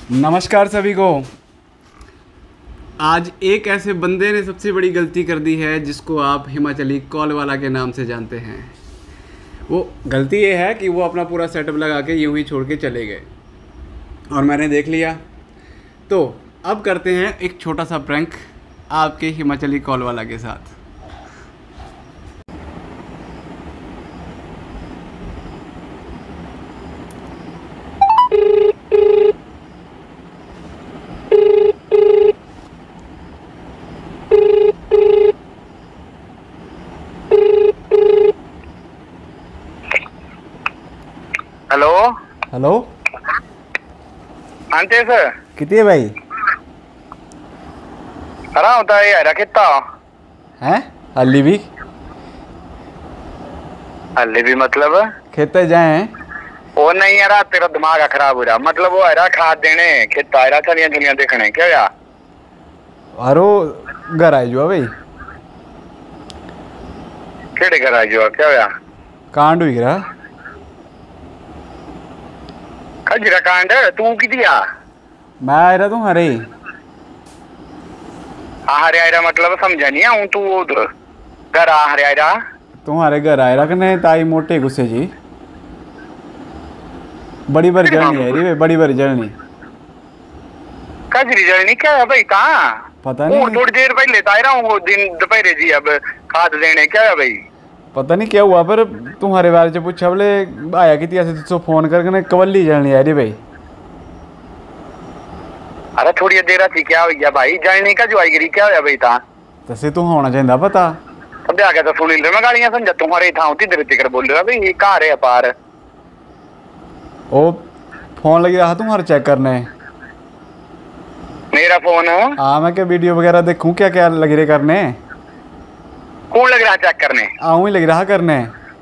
नमस्कार सभी को। आज एक ऐसे बंदे ने सबसे बड़ी गलती कर दी है जिसको आप हिमाचली कॉल वाला के नाम से जानते हैं। वो गलती ये है कि वो अपना पूरा सेटअप लगा के यूं ही छोड़ के चले गए और मैंने देख लिया। तो अब करते हैं एक छोटा सा प्रैंक आपके हिमाचली कॉल वाला के साथ। हेलो हेलो, हाँ सर कितनी है भाई? हरा होता है यार कितना हैं अली भी हल्ले भी मतलब खेते जाए हैं। वो नहीं यार तेरा दिमाग खराब हो रहा मतलब वो हरा खाद देने खेता हरा चलियां चलियां देखने क्या यार अरो घर आई जो भाई केड़े घर आई जो क्या यार कांड हुई रहा खजरा कांड तू की दिया मैं आ रहा तू हरे हरे आयरा मतलब समझा नहीं हूं तू घर आ हरे आयरा तुम्हारे घर आए रखने ताई मोटे गुस्से जी बड़ी बार जलनी है रे, बड़ी बार जलनी कजरी जलनी क्या है भाई कहाँ पता नहीं। थोड़ी देर पहले तो आयरा हूँ वो दिन दोपहर जी अब खाद देने क्या है भाई पता नहीं क्या हुआ पर तुम्हारे बारे से पूछा बोले आया कि ऐसे तुझसे फोन करके कवली जलनी है रे भाई। अरे थोड़ी देर थी क्या हो गया भाई जलनी का जो आई गिरी क्या है भाई ता तसे तू होना चाहिए पता अब आगे तो सुनी ले मैं गालियां समझा तुम्हारे था तिधर तिधर बोल रहा भाई ये कहाँ रहे पार ओ फोन लगी रहा तुम्हारा चेक करने मेरा फोन हाँ मैं क्या वीडियो वगैरह देखूं क्या क्या लगी रहे करने कौन लग रहा चेक करने आऊँ ही लग रहा करने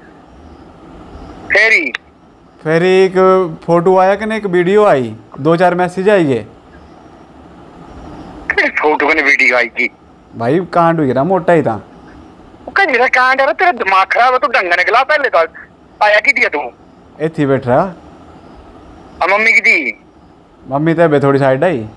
फेरी फिर एक फोटो आया कि नहीं एक वीडियो आई 2-4 मैसेज आई है फोटो ने वीडियो आई की भाई कांड हुई रहा मोटा ही था मेरा कांड है तेरा दिमाग खराब है तू ढंग निकला पहले तो आया की दिया तू इतनी बैठ रहा और मम्मी की दी मम्मी तो अबे थोड़ी साइड आई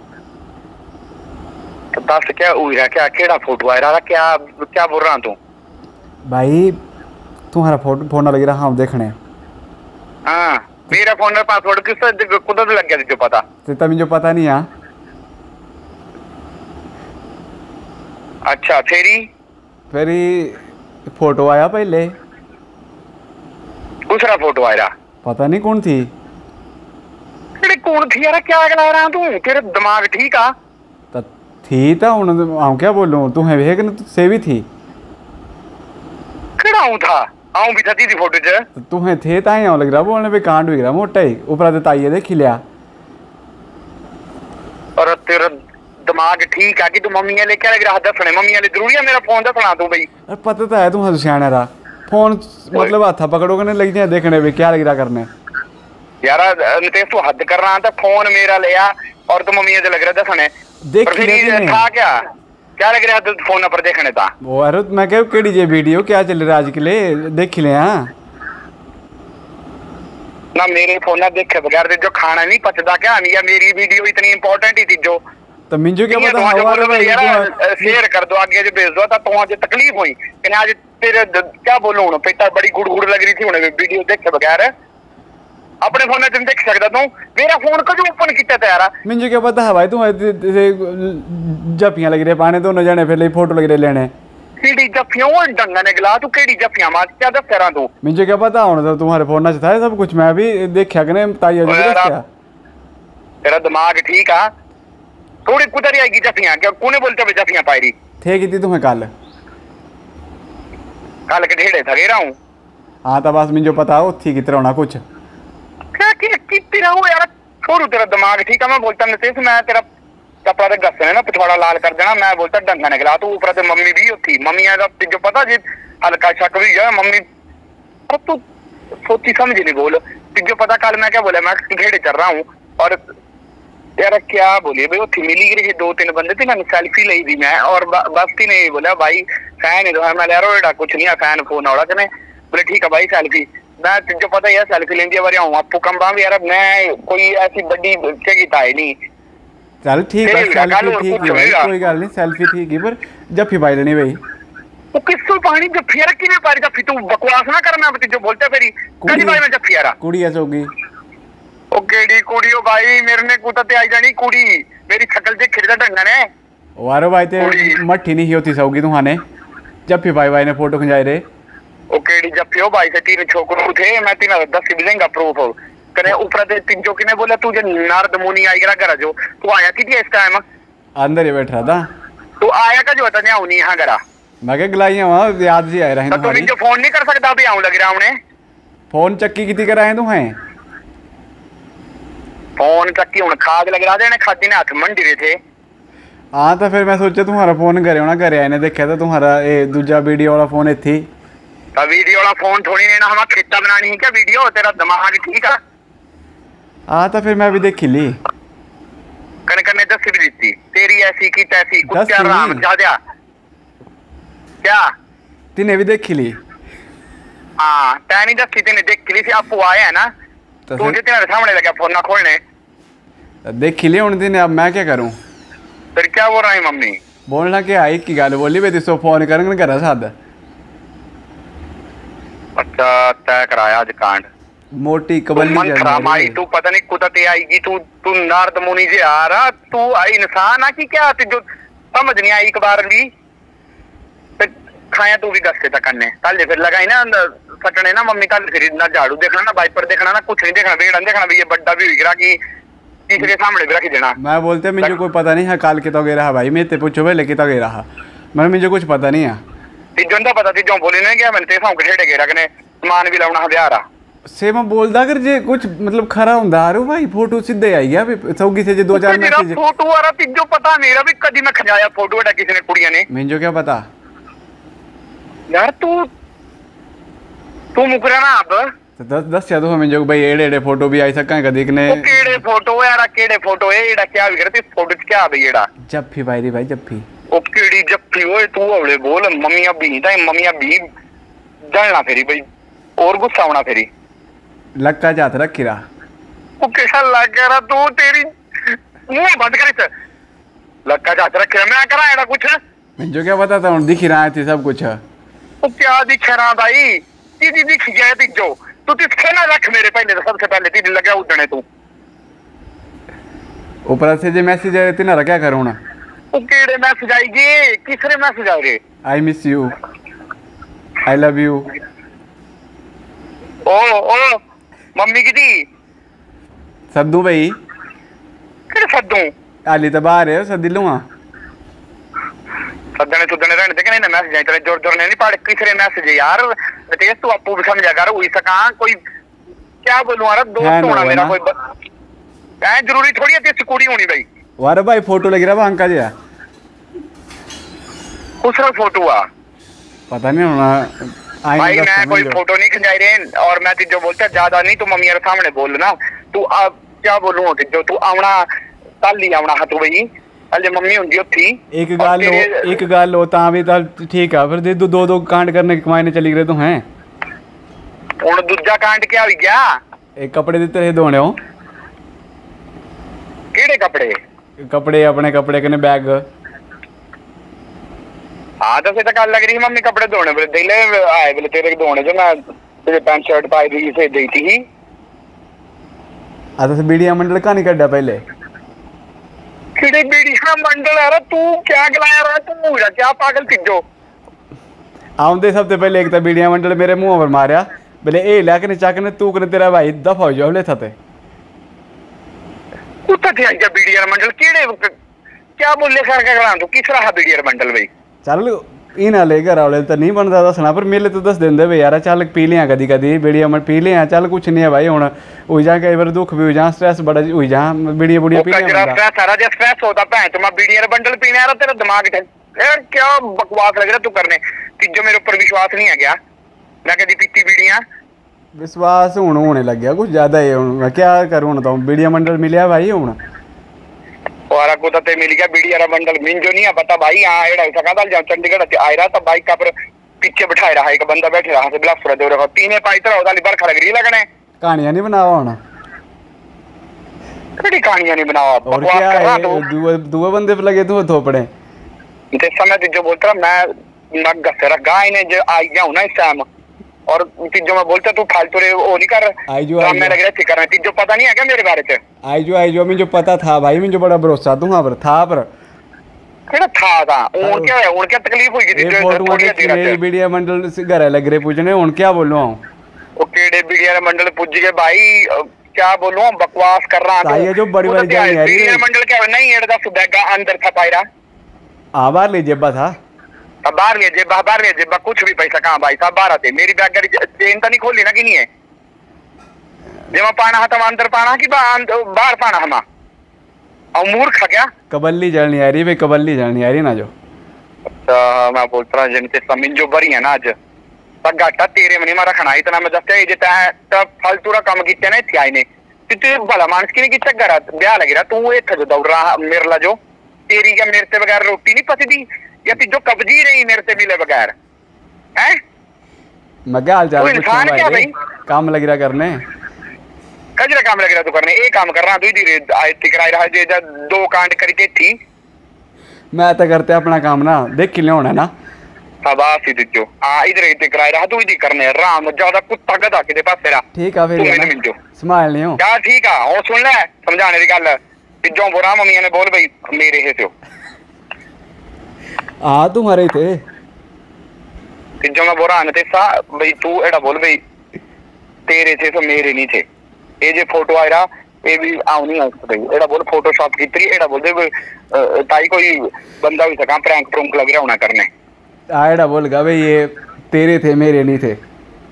तो दस क्या हुई है क्या केड़ा फोटो आया रहा क्या क्या बोल रहा तू भाई तुम्हारा फोटो फोन लग रहा हाँ देखने हाँ मेरा फोन में पासवर्ड किस कुदरत लग गया तुझे पता तो मुझे पता नहीं हाँ। अच्छा फिर फोटो आया पहले दूसरा फोटो आया पता नहीं कौन थी कौन थी यार क्या करा रहा तू तेरा दिमाग ठीक आ थी तो हूँ क्या बोलूँ तुम्हें भेग से भी थी केड़ा हूँ था आऊं भी थी फोटो च तो तुम्हें थे ताई आऊँ लग रहा बोलने पे कांड हुई रहा मोटा ही ऊपर तो ताइए देख लिया और तेरा दिमाग ठीक है कि तू मम्मी ले क्या लग रहा दसने मम्मी ले जरूरी है मेरा फोन दसना तू भाई पता तो है तुम्हें सियाने रहा फोन मतलब हाथा पकड़ोगे नहीं लग जाए देखने भी क्या लग रहा करने यार नितेश तू हद कर रहा था फोन मेरा लिया और तू मम्मी लग रहा दसने देख था क्या क्या लग रहा था फोन पर देखने था वो अरे मैं क्या केड़ी जे वीडियो क्या चल रहा आज के लिए देख ले हाँ ना मेरे फोन देखे बगैर जो खाना नहीं पचता क्या या मेरी वीडियो इतनी इंपॉर्टेंट ही थी जो तो मिंजो क्या पता शेयर कर दो आगे जो भेज दो तो आज तकलीफ हुई कि आज तेरे क्या बोलूं हूं पेटा बड़ी गुड़ गुड़ लग रही थी हूं वीडियो देखे बगैर अपने फोन में तुम देख सकता तू मेरा फोन कभी ओपन किया था यार मिंजो क्या पता है भाई तुम जफियां लग रही पाने दोनों जने फिर फोटो लग रहे लेने केड़ी जफियां वो डंगा निकला तू केड़ी जफियां मार क्या दस रहा तू मिंजो क्या पता होना तो तुम्हारे फोन में था सब कुछ मैं भी देखा कि नहीं ताइया जी देखा तेरा दिमाग ठीक है थोड़ी कुदर आएगी जफियां क्या कोने बोलते हुए जफियां पाई रही थे की थी तुम्हें कल कल के ढेड़े थगे रहा हूँ हाँ तो बस मुझे पता हो थी कितना होना कुछ क्या कितनी रहो यार छोड़ू तेरा दिमाग ठीक है मैं बोलता नितेश मैं तेरा कपड़ा तो गसने ना पिछवाड़ा लाल कर देना मैं बोलता डंगा निकला तू ऊपर से मम्मी भी थी मम्मी तुझे पता जी हल्का शक भी है मम्मी तू सोची समझ नहीं बोल तुझे पता कल मैं क्या बोला मैं ढेड़े चल रहा हूँ और यार क्या बोलिए भाई वो मिली गिरी 2-3 बंदे थे मैंने सेल्फी ली थी मैं और बस ही नहीं बोला भाई फैन ही तो है मैं यार कुछ नहीं है फैन फोन औड़ा कने बोले ठीक है भाई सेल्फी मैं तुझे पता यार सेल्फी लेंगे बार आऊँ आपको कम बाम यार मैं कोई ऐसी बड़ी जगह था ही नहीं चल ठीक है, ठीक है, सेल्फी गल ठीक कुछ है भाई, होएगा। कोई गल नहीं, सेल्फी ठीक है, पर जफ्फी पाई लेनी भाई। वो किसको पानी जफ्फी यार किने पारी जफ्फी? तू बकवास ना कर, मैं जो बोलते फेरी कदी भाई मैं जफ्फी यार। कुड़ी ऐ चौगी ओ केड़ी कुड़ी ओ भाई, मेरे ने कुत्ता ते आई जानी कुड़ी, मेरी शक्ल देख खिड़दा ढंगा ने। वारो भाई ते कुड़ी। मट्ठी नहीं होती सौगी तुम्हाने, जफ्फी पाई भाई ने फोटो खिंचाई रे। ओ केड़ी जफ्फी ओ भाई से तीन छोकरो थे, मैं तीन 10 भी देंगा प्रूफ करे ऊपर दे तीन जो किने बोला तू जे नारद मुनि आई गरा घर जो तू आया कि इस टाइम अंदर ही बैठ रहा था, तू आया का जो था ने आउनी यहां गरा मैं क्या गलाइया वहाँ याद जी आए रहे तो तू जो फोन नहीं कर सकता भी आऊं लग रहा हमने फोन चक्की कितनी कराए तू हैं? फोन चक्की हुन खाद लग रहा देने खादी ने हाथ मंडी रहे थे। हाँ तो फिर मैं सोचा तुम्हारा फोन करे होना, घरे आए ने देखा था तुम्हारा ये दूजा वीडियो वाला फोन इत्थी। तो वीडियो वाला फोन थोड़ी ने ना हम खेता बनानी है क्या वीडियो? तेरा दिमाग ठीक है? हाँ तो फिर मैं भी देखी ली, कने कने दस भी दी तेरी ऐसी की तैसी कुत्ता दस राम नहीं। जा क्या तिने भी देखी ली हाँ तै नहीं दसी तेने देख ली थी आपू आया है ना तो तू जो तेरे सामने लगा फोन ना खोलने देखी ली उन दिन, अब मैं क्या करूं? फिर क्या बोल रहा है मम्मी? बोलना क्या आई की गल बोली वे तिसो फोन करन घर साद अच्छा तय कराया आज कांड मोटी तू कबल्ली मन खराब आई तू पता नहीं कुत्ता ते आएगी तू तू नारद मुनि जे आ रहा तू आई इंसान आ कि क्या जो समझ नहीं आई एक बार भी फिर खाया तू भी गस्ते तक करने कल फिर लगाई ना फटने ना मम्मी कल फिर ना झाड़ू देखना ना वाइपर देखना ना कुछ नहीं देखना बेड़ा देखना भी ये बड्डा भी हुई कि तीसरे सामने भी रख देना। मैं बोलते मुझे कोई पता नहीं है काल के तो गए रहा भाई, मैं ते पूछो भाई लेके तो गए रहा, मैं मुझे कुछ पता नहीं है तीजों का पता तीजों बोली नहीं गया मैंने ते सामने खेड़े गए रखने समान भी लाउना हथियार आ से मैं बोलदा कर जे कुछ मतलब खरा हुंदा आरो भाई फोटो सीधे आई गया सौगी से जे 2000 मैसेज फोटो आ रहा तीजो पता मेरा भी कदी मैं खजाया फोटो बेटा किसी ने कुड़िया ने मुझे क्या पता यार तू मुकरा ना अब तो दस या तो मुझे भाई एड़े एड़े फोटो भी आई सका कदी ने ओ केड़े फोटो यार केड़े फोटो है एड़ा क्या भी करती फोटो च क्या भाई एड़ा जफ्फी भाई रे भाई जफ्फी ओ केड़ी जफ्फी ओए तू अवले बोल मम्मिया भी जलना फेरी भाई और गुस्सा होना फेरी लक्का जात रखी रहा ओ कैसा लग रहा तू तेरी मुंह बंद कर इस लक्का जात रखे मैं करा एड़ा कुछ मुझे क्या पता था दिख ही रहा थी सब कुछ ओ क्या दिख रहा भाई दीदी दिख गया तिजो तू तिसके ना रख मेरे पहले तो सबसे पहले दीदी लगा उड़ने तू ऊपर से जे मैसेज आए थे ना क्या करूँ ना ओ केड़े मैसेज आएगी किसरे मैसेज आ रहे I miss you I love you ओ मम्मी की दी सद्दू भाई किहड़े सद्दू हाली तो बाहर है सदी लूँ सदने सुदने रहने दे कि नहीं मैसेज आए तेरे जोर जोर ने नहीं पढ़ किसरे मैसेज यार तेज तू आपू भी समझा कर हुई सका कोई क्या बोलूं यार दोस्त होना मेरा कोई ऐ जरूरी थोड़ी है तेरी कुड़ी होनी भाई वारे भाई फोटो लग रहा अंका जी दूसरा फोटो आ पता नहीं होना भाई मैं कोई फोटो नहीं खिंचाई रहे और मैं तुझे बोलता ज्यादा नहीं तू मम्मी के सामने बोल ना तू क्या बोलूं तुझे तू आवना कल ही आवना तू भाई अल्ले मम्मी हुंदी उठी एक गल हो ता भी तां ठीक है फिर दो कांड करने के कमाने चली गए तू हैं हुन दूजा कांड क्या हो गया एक कपड़े दिते रहे धोने हो केड़े कपड़े अपने कपड़े कने बैग हाँ तो फिर कल लग रही मम्मी कपड़े धोने बोले दिले आए बोले तेरे धोने जो मैं तेरे पैंट शर्ट पाई थी से दी थी आ तो बीड़िया मंडल का नहीं कड्डा पहले किड़े बीड़िया मंडल है तू क्या गलाया रहा तू क्या पागल तिजो आउंदे सबसे पहले एक तो बीड़िया मंडल मेरे मुंह पर मारिया बोले ए लैके चाकने तू कने तेरा भाई दफा हो जाओ ले था ते कुत्ता थे आजा बीड़िया मंडल केड़े क्या बोले कर के गला तू किस रहा बीड़िया मंडल भाई चल इना ले घर वाले तो नहीं बनता दसना पर मेले तो दस देंदे भाई यार चल पी लिया कदी कदी बीड़िया मत पी लिया चल कुछ नहीं है भाई हुन हो जा कई बार दुख भी हो जा स्ट्रेस बड़ा हो जा बीड़िया बुड़िया पी लिया स्ट्रेस सारा जो स्ट्रेस होता भैन तो मैं बीड़िया बंडल पीने आ रहा तेरा दिमाग यार क्या बकवास लग रहा तू करने तिजो मेरे ऊपर विश्वास नहीं है क्या मैं कदी पीती बीड़िया विश्वास हुन होने लग गया कुछ ज्यादा ही हुन मैं क्या करूं तो बीड़िया मंडल मिलिया भाई हुन और को तो मिल गया बीड़िया बंडल मिंजो नहीं है पता भाई हां एड़ा सका दल जा चंडीगढ़ से आया था बाइक का पर पीछे बिठाए रहा एक बंदा बैठे रहा से बिलासपुर दे रहा तीने पाई तरह उदाली बरखा लग रही लगने कहानियां नहीं बनावा हुन केड़ी कहानियां नहीं बनाओ आप, और बकवास क्या कर रहा है, तू। दुए बंदे पे लगे तू थोपड़े। जिस समय तीजो बोलता मैं गस्से रखा इन्हें जो आई जाऊँ ना इस टाइम, और तीजो मैं बोलता तू फालतू रे वो नहीं कर, मैं लग रहा फिक्र है। तीजो पता नहीं है क्या मेरे बारे में? आई जो मुझे पता था भाई, मुझे बड़ा भरोसा तू वहां पर था। पर केड़ा था उन क्या है, उन क्या तकलीफ हुई थी ये फोटो देखी मीडिया मंडल से घर लग रहे पूछने, उन क्या बोलूं हूं वो केड़े मीडिया मंडल पूछ गए भाई, क्या बोलूं, बकवास कर रहा है जो बड़ी बड़ी जानी है मीडिया मंडल क्या नहीं एड़ा दस बैगा अंदर था पायरा। हां बाहर ले जेबा था, अब बाहर ले जेबा कुछ भी पैसा कहां भाई साहब बाहर आते, मेरी बैग गाड़ी चेन तो नहीं खोली ना कि नहीं है, जेमा पाना था अंदर पाना कि बाहर पाना हमा, और मूर्ख क्या कबल्ली जलनी आ रही भाई, कबल्ली जलनी आ रही ना जो। अच्छा मैं बोल रहा जिनसे समीन जो बरी है ना आज तक घाटा तेरे मनी में रखना इतना मैं दस्ते ये तब फालतू रा काम किया ना थी ने तू भला मानस की नहीं किया घर ब्याह लगी रहा तू इतना जो दौड़ रहा मेरे ला जो तेरी क्या मेरे से बगैर रोटी नहीं पचती, या तू जो कब्जी रही मेरे से मिले बगैर है। मैं क्या हाल चाल इंसान क्या भाई काम लग रहा करने, कजरा काम लग रहा तू करने, एक काम कर रहा तू धीरे कराई रहा जे दो कांड करके थी। मैं तो करते अपना काम ना देख के लिया ना शाबाशी तुझो हां इधर इधर कराई रहा तू इधर करने राम ज्यादा कुत्ता गधा के पास तेरा। ठीक है फिर मैंने मिल जो संभाल लियो क्या ठीक है और सुन ले समझाने की गल तिजो बुरा मम्मी ने बोल भाई मेरे है तो हां तुम्हारे थे तिजो में बुरा ने सा भाई तू एड़ा बोल भाई तेरे थे तो मेरे नहीं थे, ये जे फोटो आ रहा ये भी आऊ नहीं भाई एड़ा बोल फोटोशॉप की तरी एड़ा बोल दे ताई कोई बंदा भी सका प्रैंक प्रैंक लग रहा होना करने आएड़ा बोल गा भाई ये तेरे थे मेरे नहीं थे,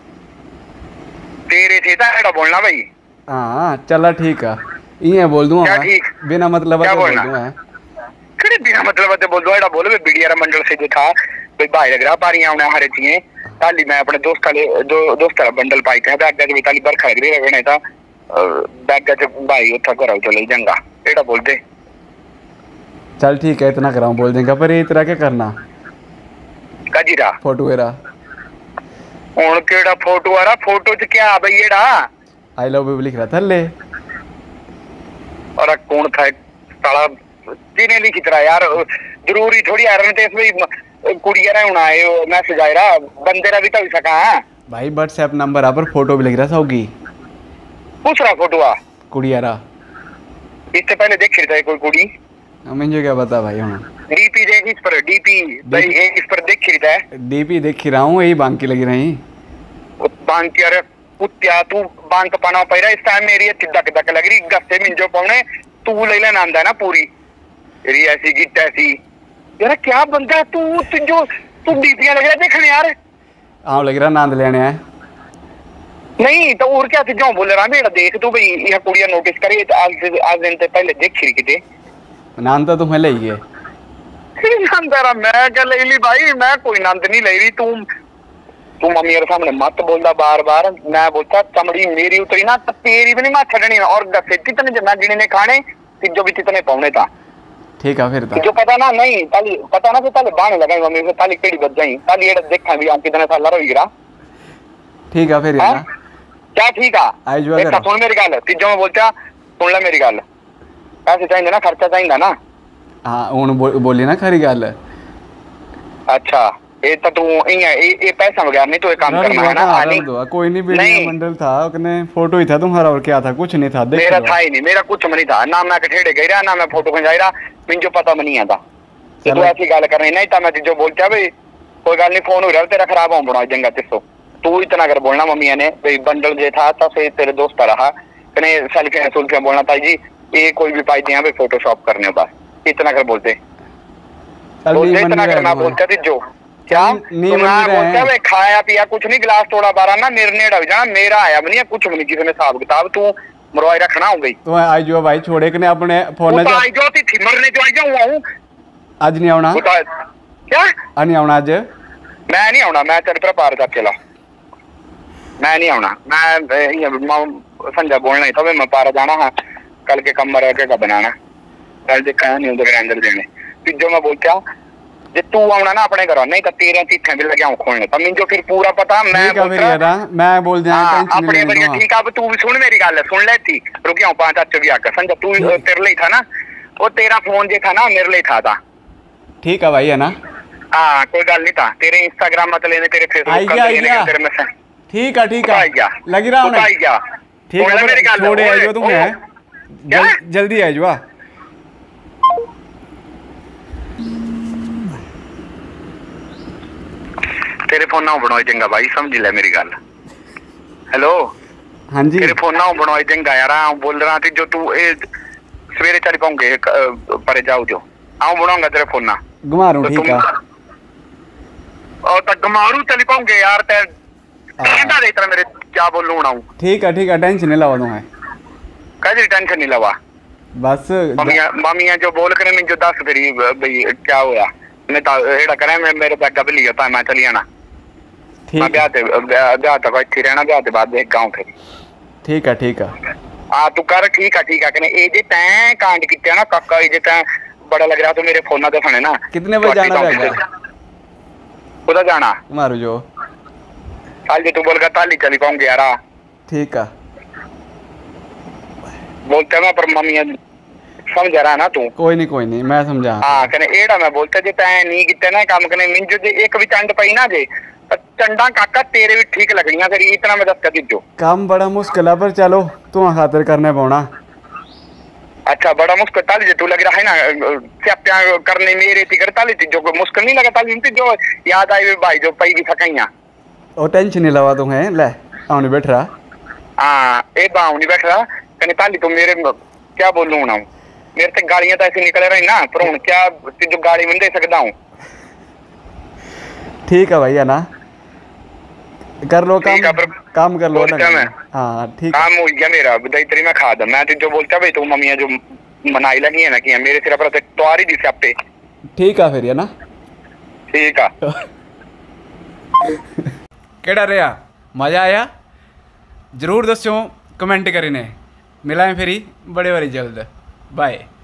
तेरे थे ता एड़ा बोलना भाई। हाँ चला ठीक है ये बोल दूंगा बिना मतलब क्या बोलना किड़े बिना मतलब ते बोल दो एड़ा बोल भाई बीडीआर मंडल से जो था भाई भाई लग रहा पारियां आने हरे चाहिए ताली मैं अपने दोस्त वाले दोस्त वाला बंडल पाई थे बैग के ताली बरखा लग रही रहने था बैग के भाई उठा कर चले जंगा एड़ा बोल दे चल ठीक है इतना कराऊं बोल देगा, पर ये इतना क्या करना कजीरा फोटो वेरा हुन केड़ा फोटो आ रहा फोटो च क्या भाई एड़ा आई लव यू लिख रहा था ले और कौन था साला किने लिखी तरह यार जरूरी थोड़ी आ रहे थे इसमें कुड़िया रा होना है मैसेज आया रहा बंदे रा भी तो सका भाई व्हाट्सएप नंबर आ पर फोटो भी लिख रहा था होगी पूछ रहा फोटो आ कुड़िया रा इससे पहले देख रही था कोई कुड़ी मुझे क्या पता भाई हम डीपी देख इस पर डीपी भाई इस पर देख रही था डीपी देख ही रहा हूँ यही बांकी लगी रही बांकी अरे कुत्तिया तू बांक पाना पैरा इस टाइम मेरी चिद्दक दक लग रही गस्से मिंजो पौने तू ले लेना आंदा ना पूरी तेरी ऐसी गिट ऐसी यार क्या बंदा तू तुझो तू डीपियां लग रहा देखने यार हाँ लग रहा नांद लेने है नहीं तो और क्या तुझो बोल रहा बेटा देख तू भाई यह कुड़िया नोटिस करी आज दिन से पहले देख रही किते नांद तो तुम्हें ले ही है नंदरा मैं क्या ले ली भाई मैं कोई नंद नहीं ले रही तू मम्मी के सामने मत बोलता बार बार मैं बोलता चमड़ी मेरी उतरी ना तो तेरी भी नहीं मैं छड़नी और गस्से कितने जना गिने ने खाने तिजो भी कितने पौने था ठीक है फिर जो पता ना नहीं ताली पता ना तो ताले बाने लगाई मम्मी से ताली केड़ी बज जाई ताली एड़ा देखा भी हम कितने साल रही गिरा ठीक है फिर यार क्या ठीक है आई जो एक सुन मेरी गल तिजो में बोलता सुन ले मेरी गल पैसे चाहिए ना खर्चा चाहिए ना हाँ हुन बोली ना खरी गल अच्छा ये तो तू ये पैसा वगैरह नहीं तो ये काम करना है ना आनी कोई नहीं वीडियो मंडल था उसने फोटो ही था तुम्हारा और क्या था कुछ नहीं था देख मेरा था ही नहीं मेरा कुछ नहीं था ना मैं कठेड़े गई रहा ना मैं फोटो खिंचाई रहा मुझे पता भी नहीं आता तू ऐसी गल करनी नहीं था मैं जो बोलता भाई कोई गल नहीं फोन हो रहा तेरा खराब हो बना जंगा तिसो तू इतना कर बोलना मम्मी ने भाई बंडल जो था तो फिर तेरे दोस्त रहा कने सेल्फियां सुल्फियां बोलना था जी ये कोई भी पाई दिया भाई फोटोशॉप करने बस इतना कर बोलते इतना कर मैं बोलता थी जो क्या बोलता भाई खाया पिया कुछ नहीं गिलास तोड़ा बारा ना निर्णय डब जाना मेरा आया भी नहीं कुछ भी नहीं किसी ने हिसाब किताब तू मरवाई रखना हो गई तो आई जो भाई छोड़े कने अपने फोन में आई जो थी मरने जो आई जाऊं हूं आज नहीं आना क्या नहीं आना आज मैं नहीं आना मैं तेरे पर पार जा चला मैं नहीं आना मैं संजय बोलना ही था मैं पारा जाना है कल के कमर का बनाना कल देखा नहीं उधर अंदर देने फिर जो मैं बोलता जे तू आना ना अपने घरों नहीं तो तेरे चिट्ठे भी लगे खोलने तो मिंजो फिर पूरा पता मैं मैं बोल दिया अपने बढ़िया ठीक है। अब तू भी सुन मेरी गल सुन ले थी रुकिया 5 आकर समझा तू तेरे लिए था ना वो तेरा फोन जो था ना मेरे लिए था ठीक है भाई है ना। हाँ कोई गल नहीं था तेरे इंस्टाग्राम मत लेने तेरे फेसबुक का लेने तेरे में ठीक है लगी रहा हूँ ठीक है मेरी गल छोड़े है जो तुम है जल्दी है जो तेरे फोन ना बनाओ चंगा भाई समझ ले मेरी गल। हेलो हाँ जी तेरे फोन ना बनाओ चंगा यार बोल रहा थी जो तू सवेरे चल पाऊंगे पर जाओ जो आऊं बनाऊंगा तेरे फोन ना घुमारू ठीक है और तक घुमारू चल पाऊंगे यार ते कहना दे तेरा मेरे क्या बोलूं ना ठीक है टेंशन नहीं लवा तुम्हें कदी टेंशन नहीं लवा बस मामिया जो बोल करे मैं जो दस तेरी भाई क्या होया मैं तो एड़ा करे मैं मेरे बैग भी लिया था मैं चली आना मैं ब्याह तक इत्थे रहना ब्याह के बाद देख गांव फिर ठीक है हाँ तू कर ठीक है कने ए जे तैं कांड किया ना काका ए जे तैं बड़ा लग रहा तो मेरे फोन दे सुने ना कितने बजे जाना रहेगा उधर जाना मारू जो कल जे तू बोल कर ताली चली पाऊंगे यार ठीक है बोलते मैं पर मम्मी समझ रहा ना तू कोई नहीं मैं समझा हाँ कने एड़ा मैं बोलता जे तैं नहीं किते ना काम कने मिंजो जे एक भी चंड पई ना जे चंडा काका तेरे भी ठीक लगनियां तेरी इतना मैं दस कर दीजो काम बड़ा मुश्किल है पर चलो तुम खातिर करने पौना। अच्छा बड़ा मुश्किल ताली जे तू लग रहा है ना स्याप्या करने मेरे तिकर ताली जो मुश्किल नहीं लगा ताली जो याद आई भाई जो पई भी थकाइयां ओ टेंशन नहीं लवा तुम्हें ले आउनी बैठ रहा हाँ ए बाउनी बैठ रहा कने ताली तो मेरे क्या बोलूं ना मेरे से गालियां तो ऐसी निकल रही ना पर हूं क्या जो गाली में दे सकता हूं। ठीक है भैया ना कर लो काम कर लो हाँ ठीक काम हो गया मेरा बधाई तेरी मैं खा मैं जो बोलता भाई तू मम्मियां जो मनाई लगी है ना कि मेरे सिर पर त्वारी दी स्यापे ठीक है फिर है ना ठीक है केड़ा रहा मजा आया जरूर दस्यो कमेंट करीने मिलाएं फिर बड़े बारी जल्द बाय।